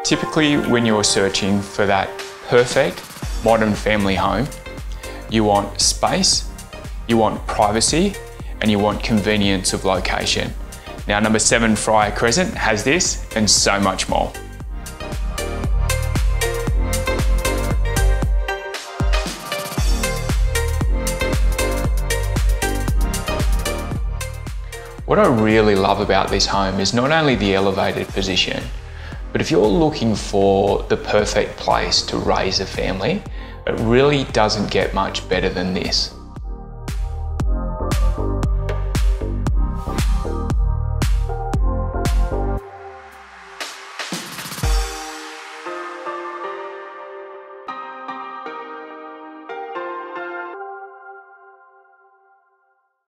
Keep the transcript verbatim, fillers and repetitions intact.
Typically, when you're searching for that perfect modern family home, you want space, you want privacy, and you want convenience of location. Now, number seven Fryar Crescent has this and so much more. What I really love about this home is not only the elevated position, but if you're looking for the perfect place to raise a family, it really doesn't get much better than this.